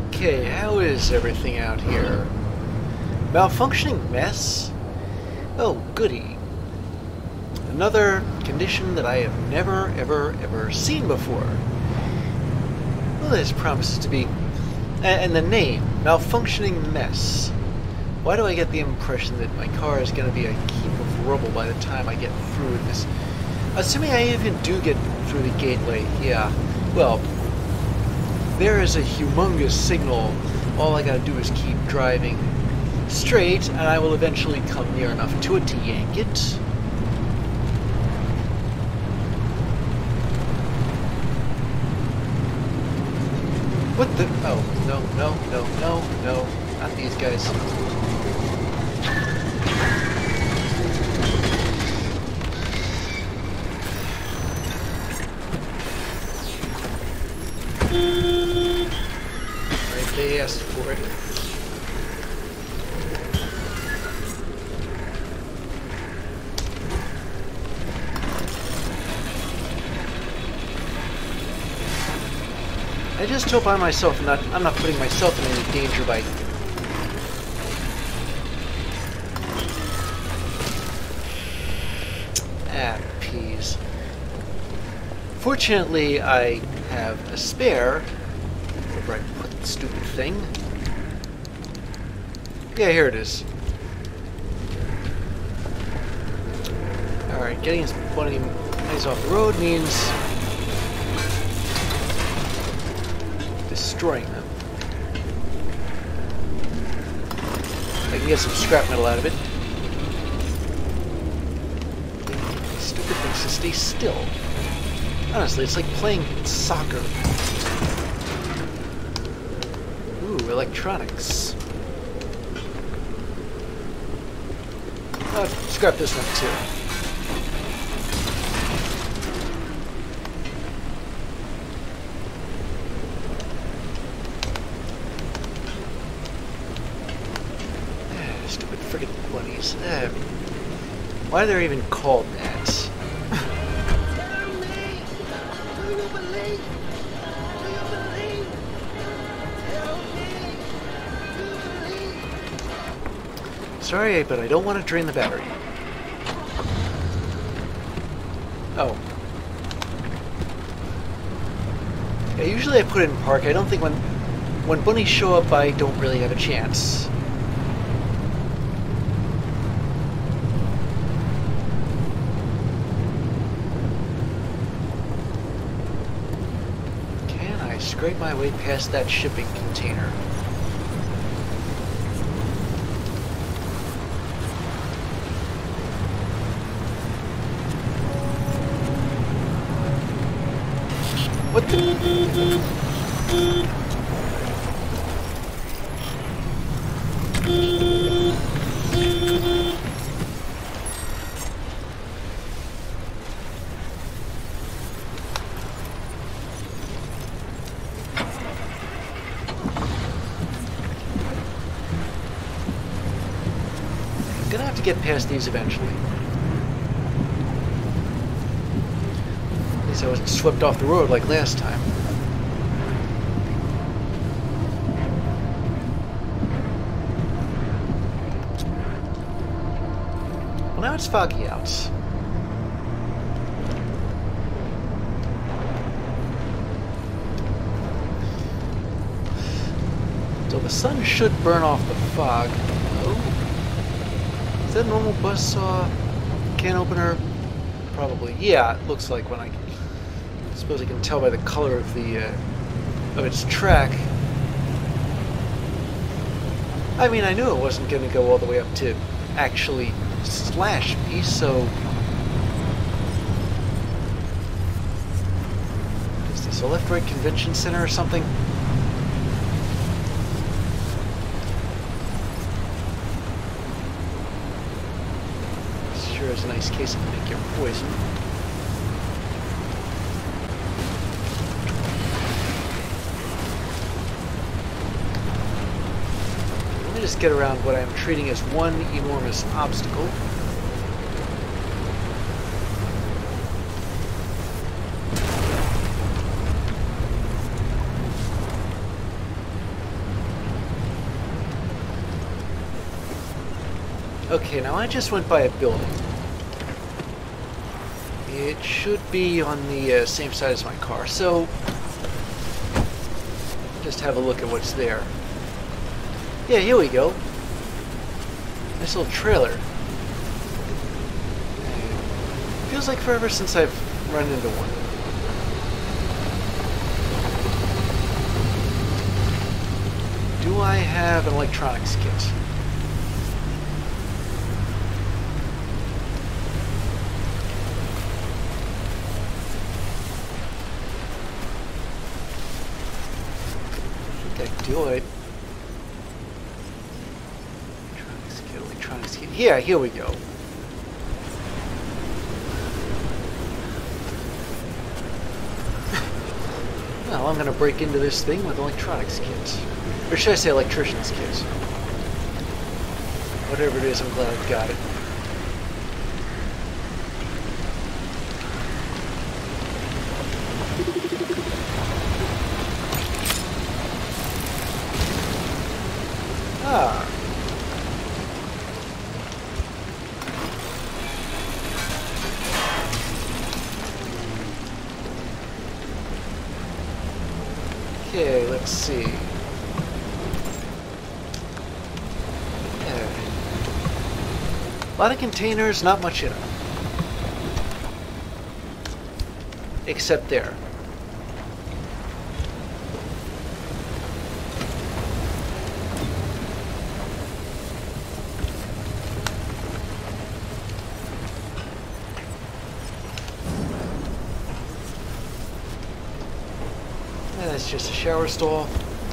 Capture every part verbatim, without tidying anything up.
Okay, how is everything out here? Malfunctioning mess? Oh, goody. Another condition that I have never, ever, ever seen before. Well, this promises to be... And the name, Malfunctioning Mess. Why do I get the impression that my car is going to be a heap of rubble by the time I get through with this? Assuming I even do get through the gateway, yeah. Well, there is a humongous signal. All I gotta do is keep driving straight, and I will eventually come near enough to it to yank it. What the? Oh, no, no, no, no, no. Not these guys. Right, they asked for it. I just hope I myself not I'm not putting myself in any danger by ah peas. Fortunately, I have a spare. Where I put the stupid thing? Yeah, here it is. Alright, getting his bunnies off the road means destroying them. I can get some scrap metal out of it. Stupid things to stay still. Honestly, it's like playing soccer. Ooh, electronics. Oh, scrap this one too. Ah, stupid friggin' bunnies. Ah, why are they even called that? Sorry, but I don't want to drain the battery. Oh. Yeah, usually I put it in park. I don't think when when bunnies show up, I don't really have a chance. Can I scrape my way past that shipping container? What the? I'm gonna have to get past these eventually. I wasn't swept off the road like last time. Well, now it's foggy out. So the sun should burn off the fog. Oh. Is that a normal buzzsaw can opener? Probably. Yeah, it looks like when I... I suppose I can tell by the color of the uh, of its track. I mean, I knew it wasn't going to go all the way up to actually slash me, so... Is this a left-right convention center or something? Sure is a nice case of pick your poison. Just get around what I'm treating as one enormous obstacle. Okay, now I just went by a building. It should be on the uh, same side as my car, so just have a look at what's there. Yeah, here we go. Nice little trailer. Feels like forever since I've run into one. Do I have an electronics kit? I think I do it. Electronics kit, electronics kit. Yeah, here we go. Well, I'm going to break into this thing with electronics kits. Or should I say electrician's kits? Whatever it is, I'm glad I've got it. Ah. Okay, let's see. Yeah. A lot of containers, not much in them. Except there. That's just a shower stall.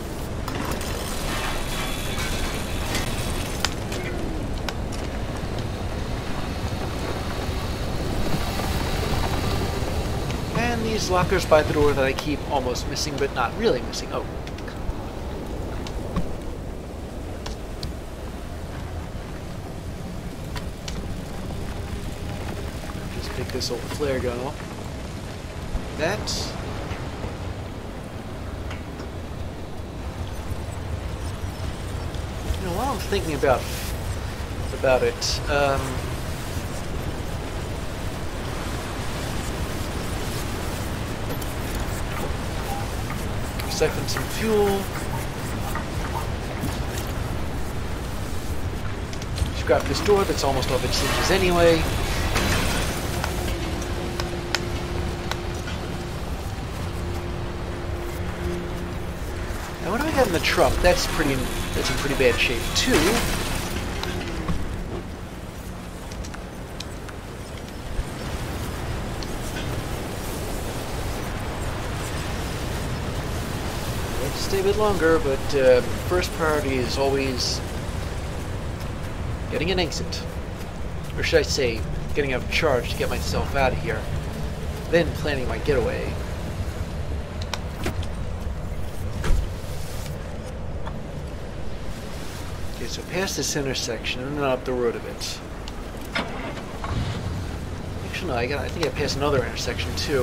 And these lockers by the door that I keep almost missing, but not really missing. Oh, come on. Just pick this old flare gun up. That. While I'm thinking about about it, um, siphon some fuel, scrap this door that's almost off its hinges anyway. Now what do I got in the trunk? That's pretty. That's in pretty bad shape too. Let's stay a bit longer, but uh, first priority is always getting an exit. Or should I say, getting out of charge to get myself out of here. Then planning my getaway. So past this intersection and then up the road a bit. Actually, no, I got. I think I passed another intersection too.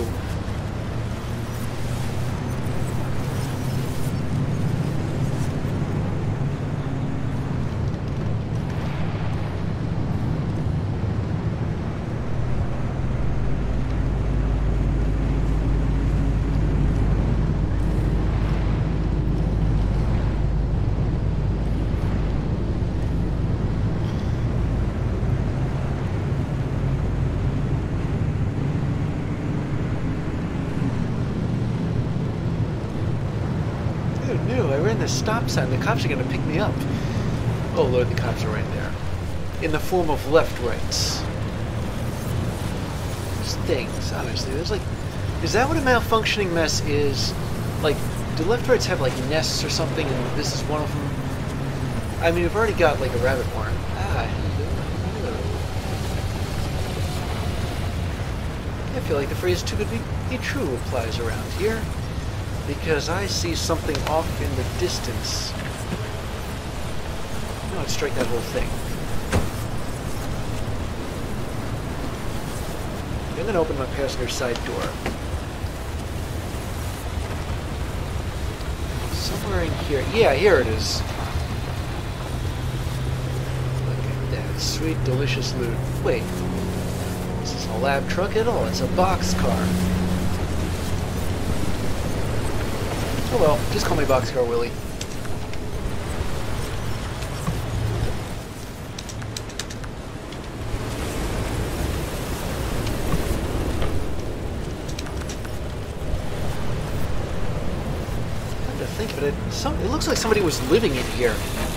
Stop sign. The cops are going to pick me up. Oh Lord, the cops are right there. In the form of left rights. These things, honestly. There's like... Is that what a malfunctioning mess is? Like, do left rights have like nests or something and this is one of them? I mean, we've already got like a rabbit warren. Ah, hello, hello. I feel like the phrase too good to be true applies around here. Because I see something off in the distance. No, I'd strike that whole thing. I'm going to open my passenger side door. Somewhere in here. Yeah, here it is. Look at that. Sweet, delicious loot. Wait. This isn't a lab truck at all. It's a box car. Oh well, just call me Boxcar Willie. Come to think of it, some, it looks like somebody was living in here.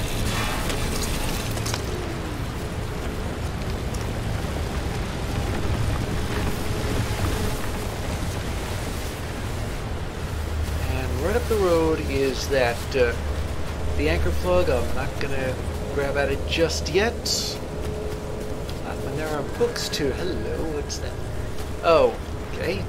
The road is that uh, the anchor plug. I'm not gonna grab at it just yet. Not when there are books to. Hello, what's that? Oh, okay.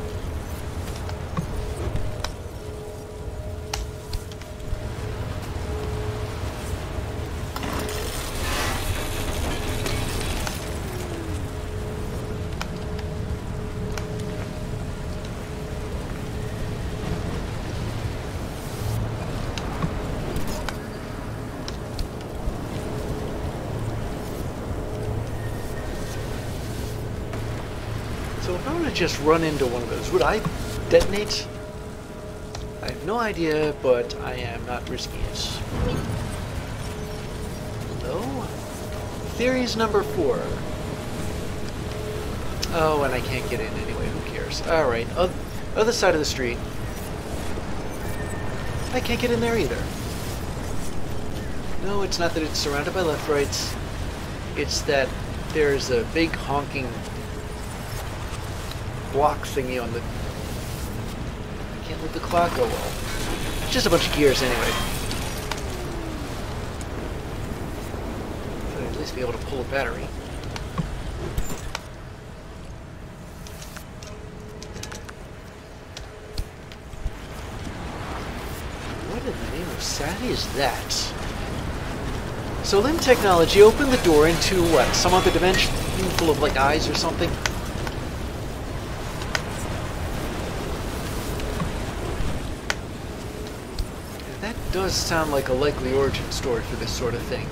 So if I were to just run into one of those, would I detonate? I have no idea, but I am not risking it. Hello? Theories number four. Oh, and I can't get in anyway, who cares? Alright, other side of the street. I can't get in there either. No, it's not that it's surrounded by left rights. It's that there's a big honking block thingy on the... I can't let the clock go well. It's just a bunch of gears anyway. Should at least be able to pull a battery. What in the name of Sally is that? So limb technology opened the door into what? Some other dimension full of like eyes or something? Does sound like a likely origin story for this sort of thing.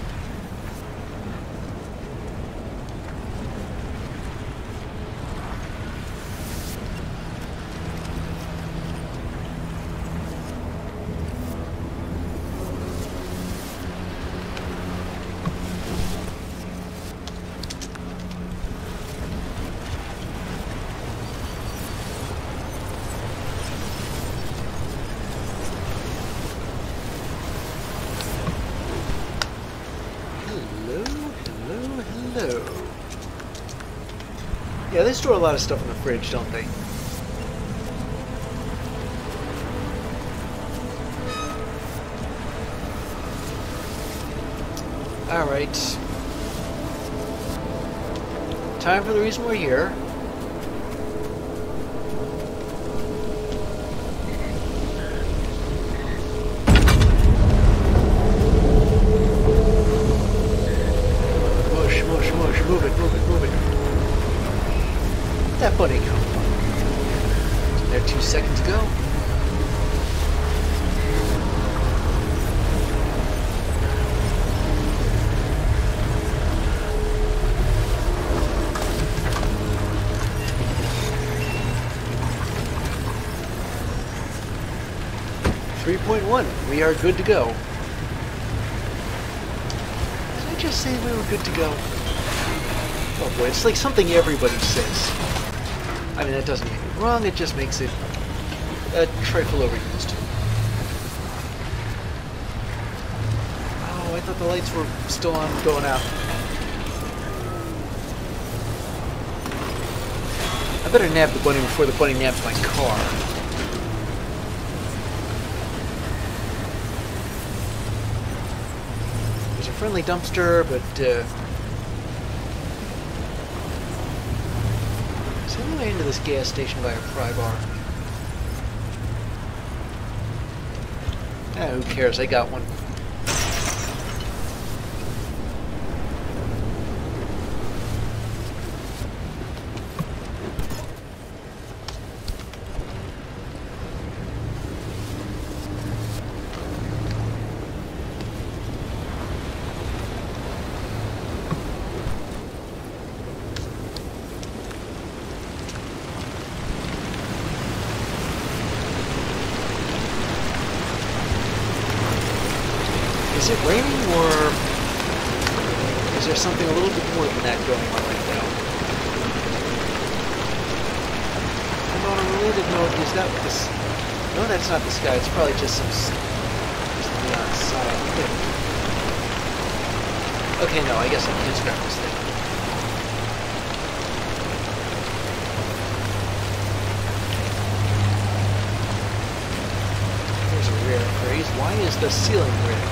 Yeah, they store a lot of stuff in the fridge, don't they? Alright. Time for the reason we're here. Mush, mush, mush, move it, move it, move it. That bunny come from? Wasn't there two seconds ago? three point one. We are good to go. Did I just say we were good to go? Oh boy, it's like something everybody says. I mean, that doesn't make it wrong, it just makes it a trifle overused. Oh, I thought the lights were still on going out. I better nab the bunny before the bunny nabs my car. There's a friendly dumpster, but uh, is there any way into this gas station by a pry bar? Eh, who cares? I got one. Is it raining, or is there something a little bit more than that going on right now? And on a related note, is that what this... No, that's not the sky. It's probably just some... just neon sign. Okay, no, I guess I can't scrap this thing. There's a rare phrase. Why is the ceiling red?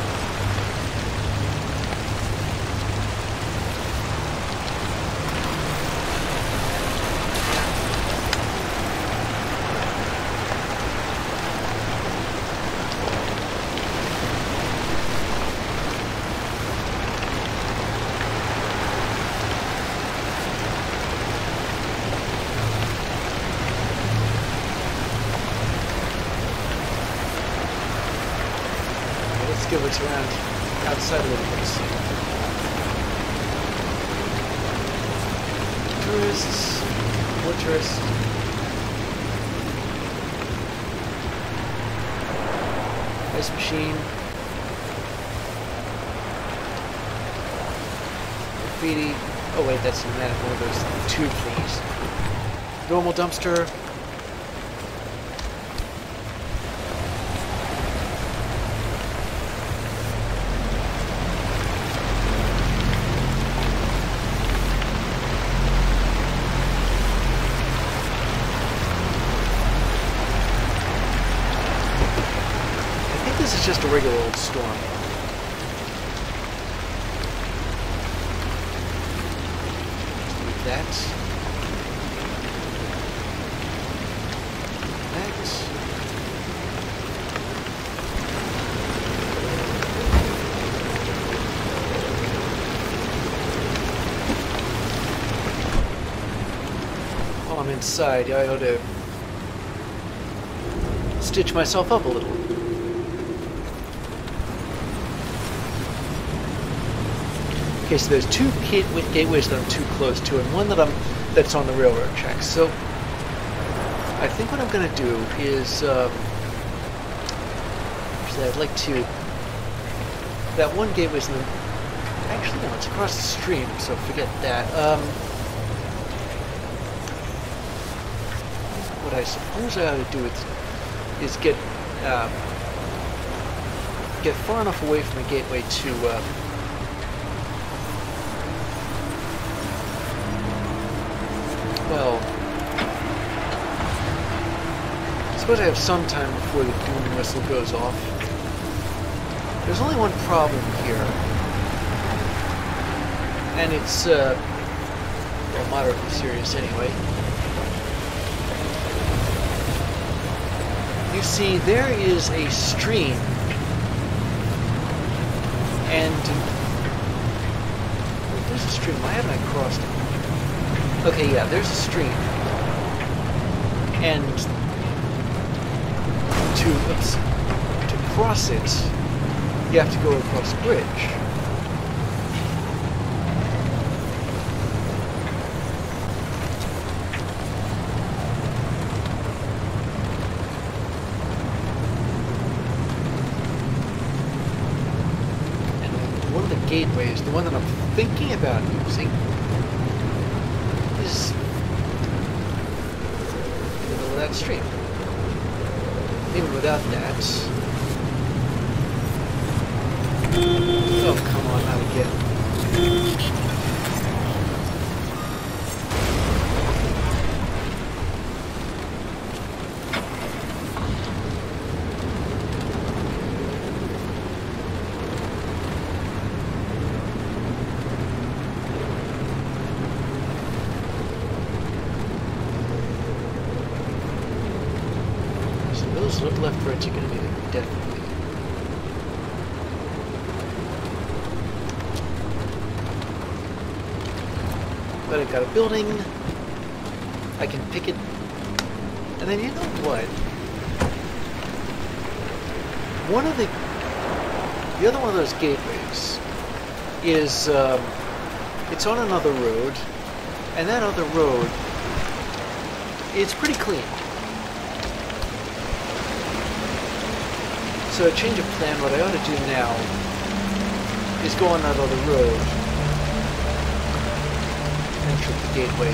Give it around outside a little bit. Tourists, more tourists. Ice machine. Graffiti. Oh wait, that's one of those tube thingies. Normal dumpster. Just a regular old storm. That. That. While I'm inside, I ought to stitch myself up a little. Okay, so there's two gateways that I'm too close to, and one that I'm that's on the railroad tracks. So I think what I'm going to do is, um, actually, I'd like to. That one gateway's in the. Actually, no, it's across the stream, so forget that. Um, what I suppose I ought to do is, is get um, get far enough away from the gateway to. Uh, Well, I suppose I have some time before the doom whistle goes off. There's only one problem here, and it's, uh, well, moderately serious anyway. You see, there is a stream, and well, there's a stream. Why haven't I crossed it? Okay, yeah, there's a stream, and to oops, to cross it, you have to go across a bridge. And one of the gateways, the one that I'm thinking about using, is in the middle of that stream. Even without that. Oh, come on, not again. Look left, right, you're going to need it, definitely. But I've got a building, I can pick it, and then you know what? One of the, the other one of those gateways is, um, it's on another road, and that other road, it's pretty clean. So a change of plan, what I ought to do now is go on that other road and trip the gateway.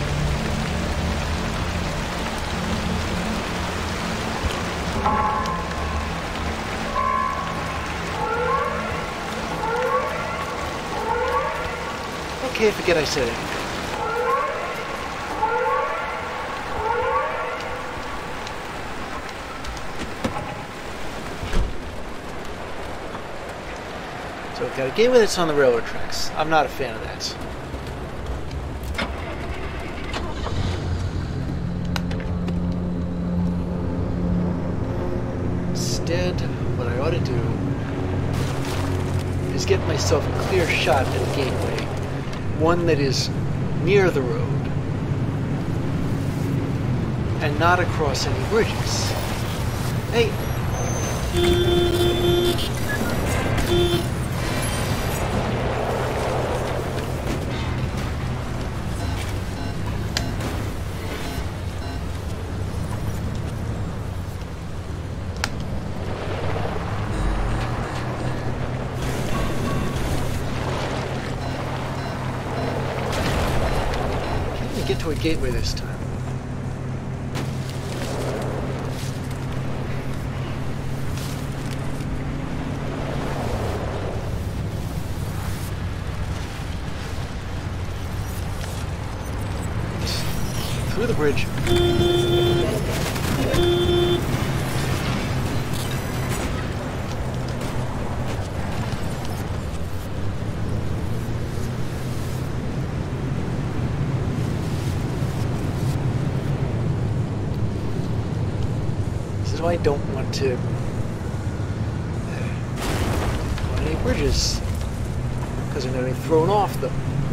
Okay, forget I said it. So we've got a gateway that's on the railroad tracks. I'm not a fan of that. Instead, what I ought to do is get myself a clear shot at a gateway. One that is near the road and not across any bridges. Hey! Get to a gateway this time. Through the bridge. I don't want to go on any bridges because I'm going to be thrown off them.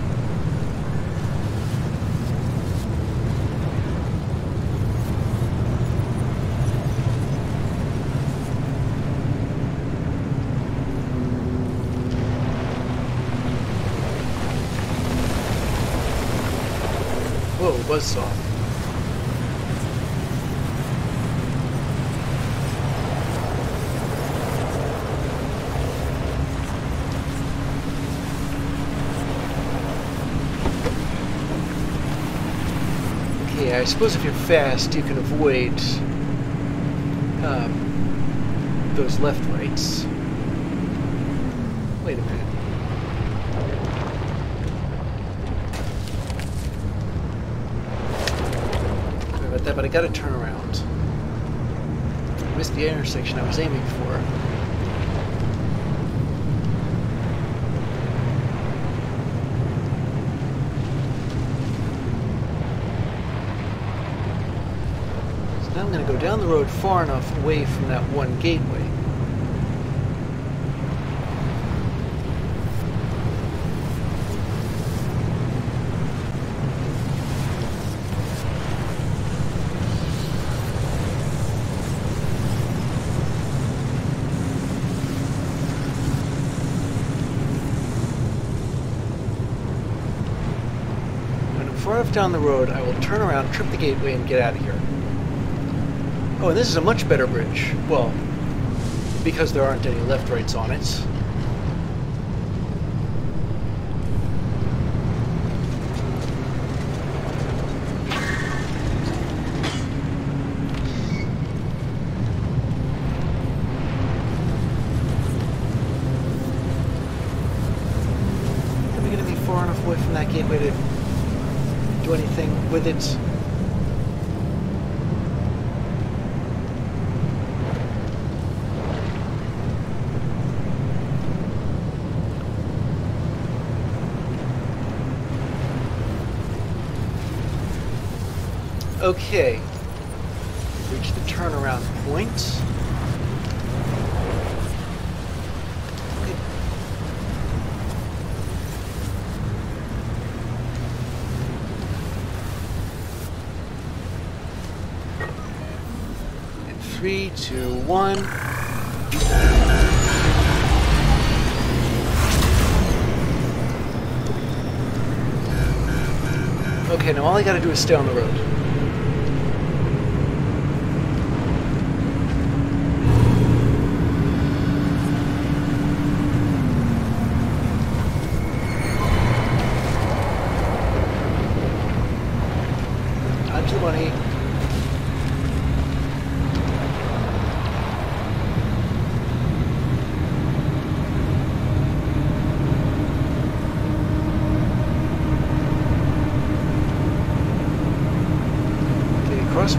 Whoa, buzzsaw. I suppose if you're fast, you can avoid um, those left-rights. Wait a minute. Sorry about that, but I gotta turn around. I missed the intersection I was aiming for. Now I'm going to go down the road far enough away from that one gateway. When I'm far enough down the road, I will turn around, trip the gateway, and get out of here. Oh, and this is a much better bridge. Well, because there aren't any left-rights on it. Are we going to be far enough away from that gateway to do anything with it? Okay, reach the turnaround point. Okay. And three, two, one. Okay, now all I gotta do is stay on the road.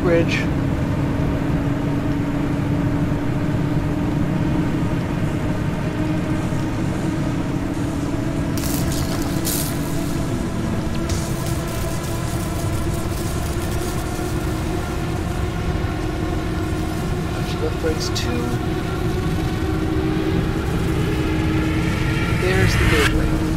bridge. Left brakes two. There's the gateway.